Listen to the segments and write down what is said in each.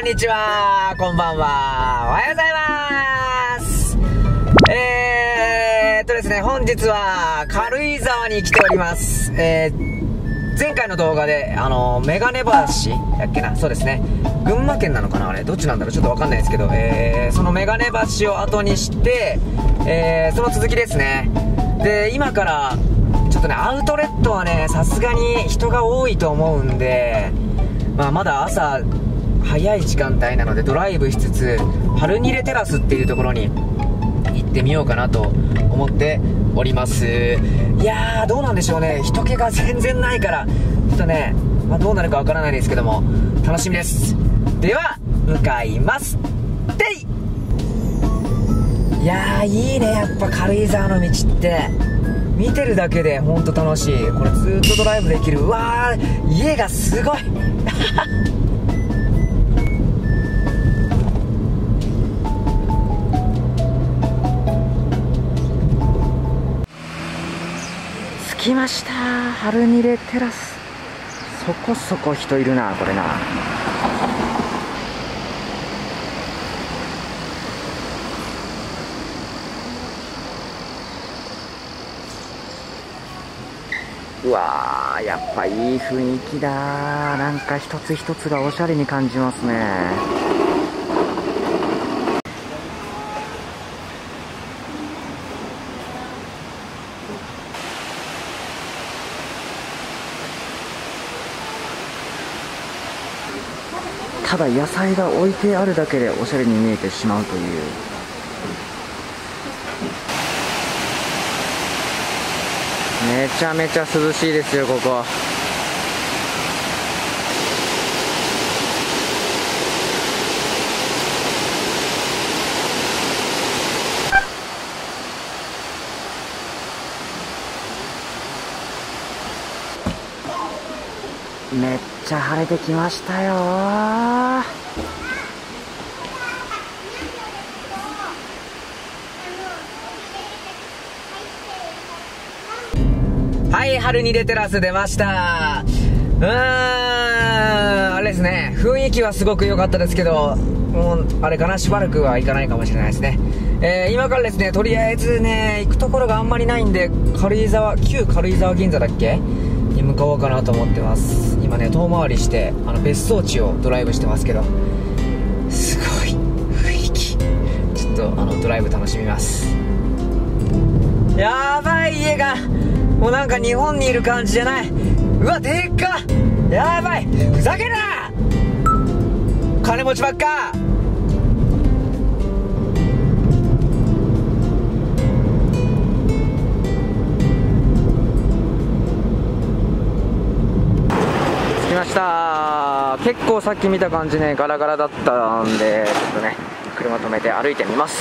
んにちは、こんばんは、おはようございます。ですね、本日は軽井沢に来ております。前回の動画で、メガネ橋だっけな、そうですね。群馬県なのかな、あれ、どっちなんだろう、ちょっとわかんないですけど、そのメガネ橋を後にして、その続きですね。で、今から、ちょっとね、アウトレットはね、さすがに人が多いと思うんで、まだ朝、早い時間帯なのでドライブしつつ、ハルニレテラスっていうところに行ってみようかなと思っております。いやー、どうなんでしょうね。人気が全然ないから、ちょっとね、どうなるかわからないですけども、楽しみです。では、向かいます。てい！いやー、いいね、やっぱ軽井沢の道って。見てるだけでほんと楽しい。これずーっとドライブできる。うわー、家がすごい着きました。ハルニレテラス。そこそこ人いるな、これな。うわー、やっぱいい雰囲気だ。なんか一つ一つがおしゃれに感じますね。ただ野菜が置いてあるだけでおしゃれに見えてしまうという。めちゃめちゃ涼しいですよ、ここ。めっちゃ晴れてきましたよー。はい、ハルニレテラス出ました。あれですね、雰囲気はすごく良かったですけど、もうあれかな、しばらくは行かないかもしれないですね。今からですね、とりあえずね、行くところがあんまりないんで、旧軽井沢銀座だっけに向かおうかなと思ってます。今ね、遠回りして別荘地をドライブしてますけど、すごい雰囲気。ちょっとドライブ楽しみます。やばい、家がもうなんか日本にいる感じじゃない。うわ、でっか。やばい、ふざけんな、金持ちばっか。着きました。結構さっき見た感じね、ガラガラだったんで、ちょっとね、車止めて歩いてみます。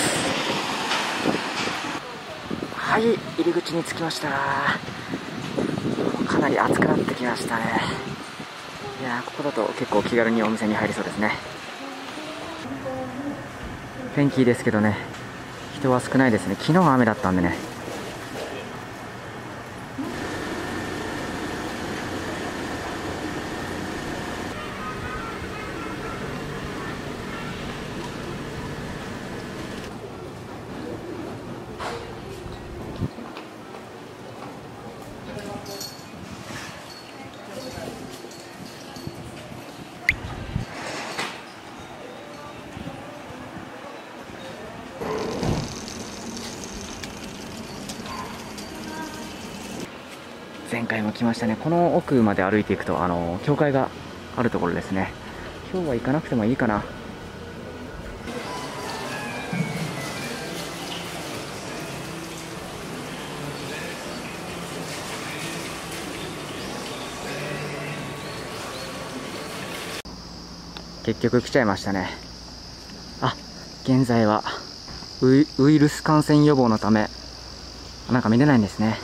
はい、入り口に着きました。かなり暑くなってきましたね。いやー、ここだと結構気軽にお店に入りそうですね。天気いいですけどね、人は少ないですね。昨日は雨だったんでね。前回も来ましたね。この奥まで歩いていくと教会があるところですね。今日は行かなくてもいいかな。結局来ちゃいましたね。現在はウイルス感染予防のためなんか見れないんですね。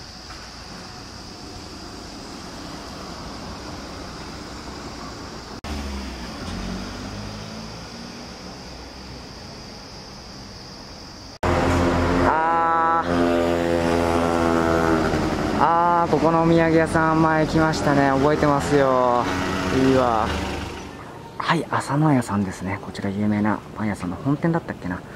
ここのお土産屋さん前来ましたね。覚えてますよ。いいわ。 はい、浅野屋さんですね。こちら有名なパン屋さんの本店だったっけな。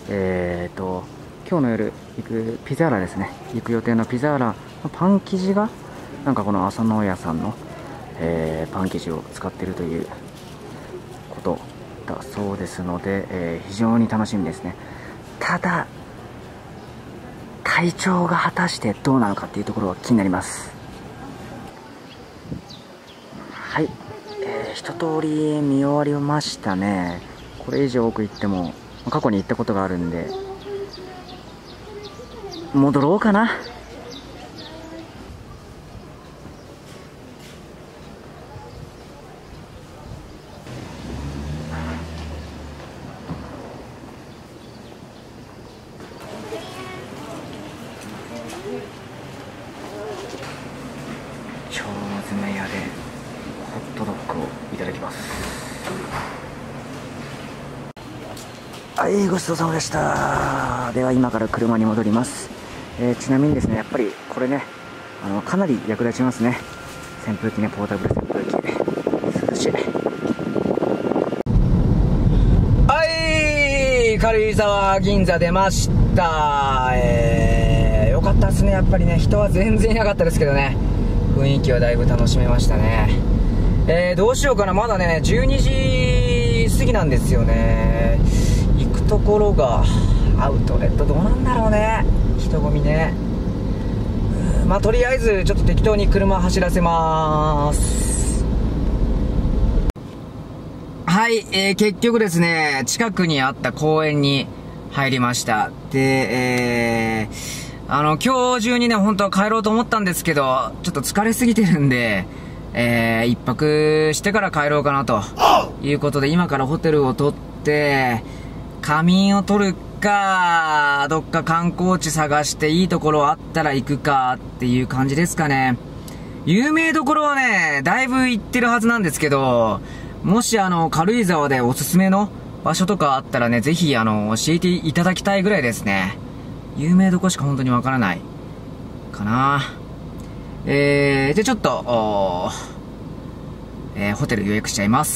今日の夜行くピザーラですね。行く予定のピザーラのパン生地がなんかこの浅野屋さんの、パン生地を使っているということだそうですので、非常に楽しみですね。ただ体調が果たしてどうなのかっていうところは気になります。はい、一通り見終わりましたね。これ以上奥行っても過去に行ったことがあるんで戻ろうかな。腸詰め屋でホットドッグをいただきます。はい、ごちそうさまでした。では今から車に戻ります。ちなみにですね、やっぱりこれね、かなり役立ちますね。扇風機ね、ポータブル扇風機涼しい。 はい、軽井沢銀座出ました。よかったですね。やっぱりね、人は全然いなかったですけどね、雰囲気はだいぶ楽しめましたね。どうしようかな。まだね12時過ぎなんですよね。行くところがアウトレットどうなんだろうね、人混みね。まあとりあえずちょっと適当に車走らせます。はい、結局ですね、近くにあった公園に入りました。で、今日中にね、本当は帰ろうと思ったんですけど、ちょっと疲れすぎてるんで、一泊してから帰ろうかなということで、今からホテルを取って仮眠を取るか、どっか観光地探していいところあったら行くかっていう感じですかね。有名どころはねだいぶ行ってるはずなんですけど、もし軽井沢でおすすめの場所とかあったらね、ぜひ教えていただきたいぐらいですね。有名どこしか本当にわからないかな。でちょっとホテル予約しちゃいます。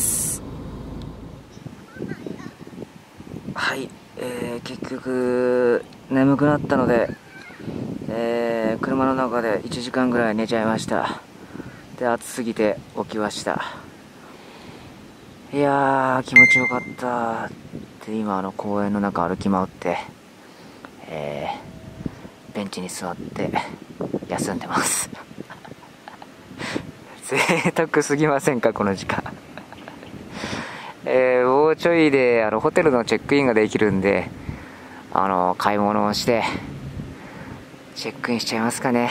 はい、結局眠くなったので、車の中で1時間ぐらい寝ちゃいました。で、暑すぎて起きました。いやー気持ちよかった。で、今公園の中歩き回って、ベンチに座って休んでます贅沢すぎませんかこの時間もうちょいでホテルのチェックインができるんで、買い物をしてチェックインしちゃいますかね。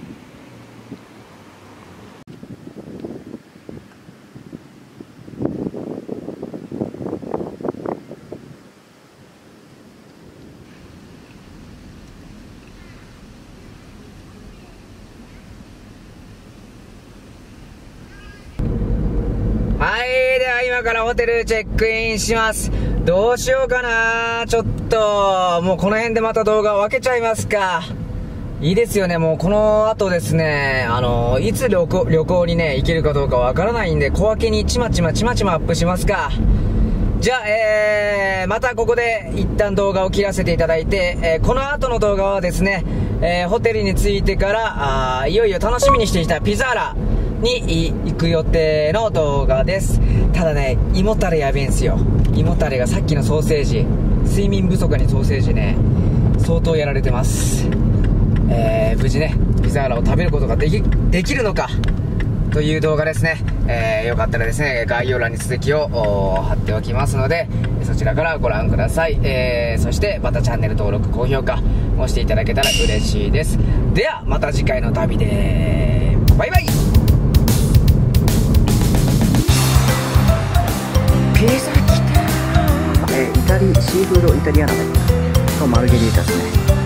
はい、では今からホテルチェックインします。どうしようかな。ちょっともうこの辺でまた動画を分けちゃいますか。いいですよね。もうこの後ですね、いつ旅行にね行けるかどうかわからないんで、小分けにちまちまアップしますか。じゃあ、またここで一旦動画を切らせていただいて、この後の動画はですね、ホテルに着いてからいよいよ楽しみにしていたピザーラに行く予定の動画です。ただね、胃もたれやべえんすよ。胃もたれがさっきのソーセージ、睡眠不足にソーセージね相当やられてます。無事ねピザーラを食べることができるのかという動画ですね。よかったらですね、概要欄に続きを貼っておきますので、そちらからご覧ください。そしてまたチャンネル登録高評価もしていただけたら嬉しいです。ではまた次回の旅でバイバイ。 ピザ来たー。シーフードイタリアナだっけなとマルゲリータですね。